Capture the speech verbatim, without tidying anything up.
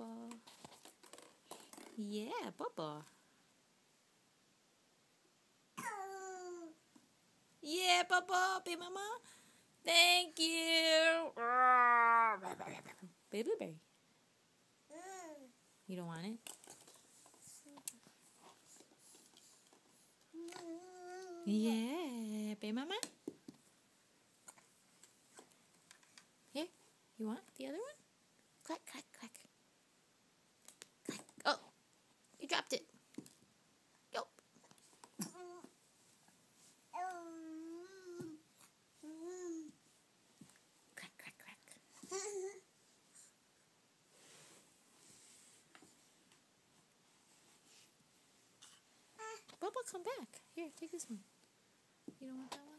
Bubba. Yeah, Bubba. Yeah, Bubba. Baby mama. Thank you. Baby berry. You don't want it? Yeah, baby mama. Here, you want the other one? Clack, clack, clack. Clack. Oh, you dropped it. Go. Clack, clack, clack. Bubba, come back. Here, take this one. You don't want that one?